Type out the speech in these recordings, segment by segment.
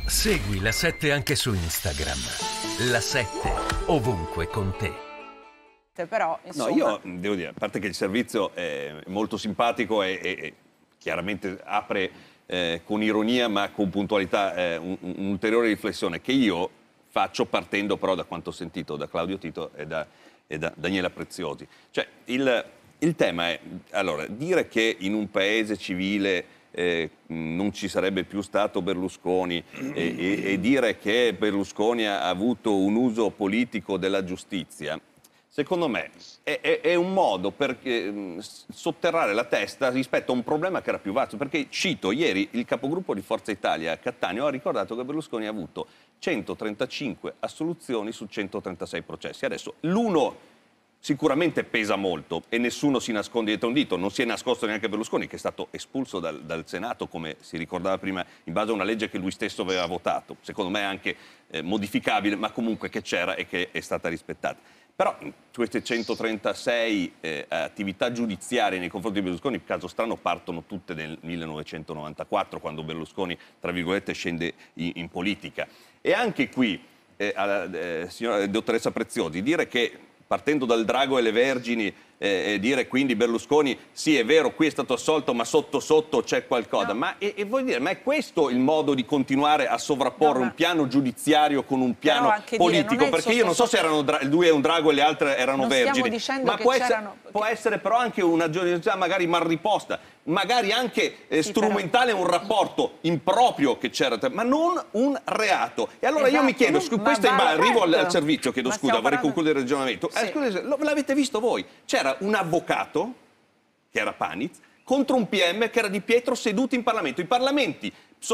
Segui la 7 anche su Instagram. La 7 ovunque con te. Però, insomma... No, io devo dire, a parte che il servizio è molto simpatico e chiaramente apre con ironia ma con puntualità un'ulteriore riflessione che io faccio partendo però da quanto ho sentito da Claudio Tito e da Daniela Preziosi. Cioè, il tema è, allora, dire che in un paese civile non ci sarebbe più stato Berlusconi e dire che Berlusconi ha avuto un uso politico della giustizia, secondo me è un modo per sotterrare la testa rispetto a un problema che era più vasto. Perché, cito, ieri il capogruppo di Forza Italia a Cattaneo ha ricordato che Berlusconi ha avuto 135 assoluzioni su 136 processi. Adesso l'uno sicuramente pesa molto e nessuno si nasconde dietro un dito, non si è nascosto neanche Berlusconi, che è stato espulso dal Senato, come si ricordava prima, in base a una legge che lui stesso aveva votato, secondo me anche modificabile, ma comunque che c'era e che è stata rispettata. Però in queste 136 attività giudiziarie nei confronti di Berlusconi, caso strano, partono tutte nel 1994, quando Berlusconi, tra virgolette, scende in politica. E anche qui, signora dottoressa Preziosi, dire che partendo dal drago e le vergini, dire quindi Berlusconi, sì è vero, qui è stato assolto, ma sotto sotto c'è qualcosa. No. Ma vuol dire, ma è questo il modo di continuare a sovrapporre un piano giudiziario con un piano politico? Perché io non so se erano lui è un drago e le altre erano vergini, ma può essere però anche una giudiziaria magari mal riposta, magari anche strumentale, un rapporto improprio che c'era, ma non un reato. E allora io mi chiedo, arrivo al servizio, chiedo scusa, vorrei concludere il ragionamento. Sì. L'avete visto voi? C'era un avvocato, che era Paniz, contro un PM che era Di Pietro, seduti in Parlamento. Il Parlamento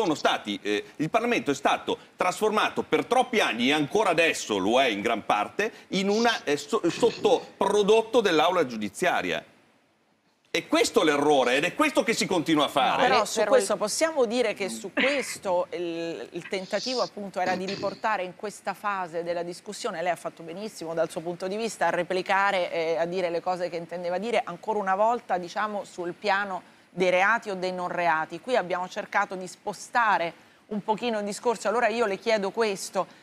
è stato trasformato per troppi anni, e ancora adesso lo è in gran parte, in un sottoprodotto dell'aula giudiziaria. E questo è l'errore ed è questo che si continua a fare. No, però su questo possiamo dire che su questo il tentativo appunto era di riportare in questa fase della discussione, lei ha fatto benissimo dal suo punto di vista a replicare e a dire le cose che intendeva dire, ancora una volta diciamo sul piano dei reati o dei non reati. Qui abbiamo cercato di spostare un pochino il discorso, allora io le chiedo questo.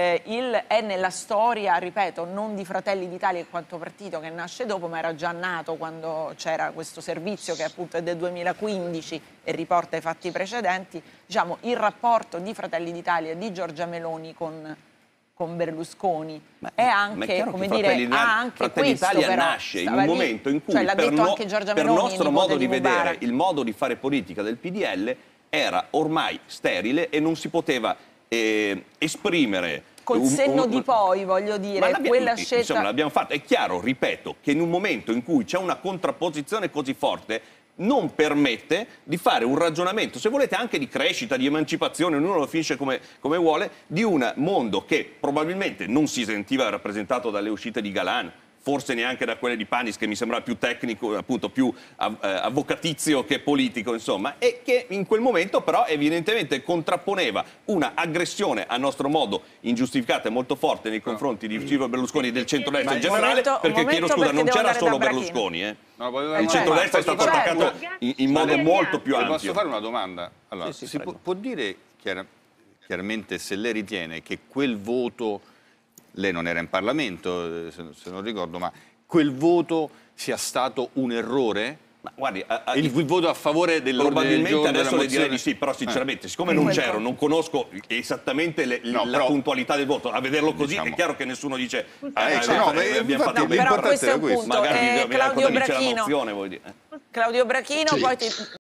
È nella storia, ripeto, non di Fratelli d'Italia in quanto partito che nasce dopo, ma era già nato quando c'era questo servizio che appunto è del 2015 e riporta i fatti precedenti, diciamo il rapporto di Fratelli d'Italia e di Giorgia Meloni con Berlusconi è anche, come dire, ha anche Fratelli d'Italia nasce in un momento in cui per nostro modo di vedere il modo di fare politica del PDL era ormai sterile e non si poteva esprimere col senno di poi, voglio dire, quella scelta... Insomma, l'abbiamo fatta. È chiaro, ripeto, che in un momento in cui c'è una contrapposizione così forte non permette di fare un ragionamento, se volete anche di crescita, di emancipazione, ognuno lo finisce come vuole, di un mondo che probabilmente non si sentiva rappresentato dalle uscite di Galan, forse neanche da quelle di Panis, che mi sembrava più tecnico, appunto più avvocatizio che politico, insomma, e che in quel momento però evidentemente contrapponeva una aggressione a nostro modo ingiustificata e molto forte nei confronti di Silvio Berlusconi e del centrodestra in generale, perché chiedo scusa, non c'era solo Berlusconi, il centrodestra è stato attaccato in modo molto più ampio. Posso fare una domanda? Allora, si può dire chiaramente se lei ritiene che quel voto, lei non era in Parlamento, se non ricordo, ma quel voto sia stato un errore? Ma guardi, il voto a favore probabilmente adesso le direi di sì, però sinceramente, siccome non c'ero, non conosco esattamente la puntualità del voto, a vederlo così è chiaro che nessuno dice abbiamo fatto bene. Però questo è un punto. Magari Claudio Brachino, poi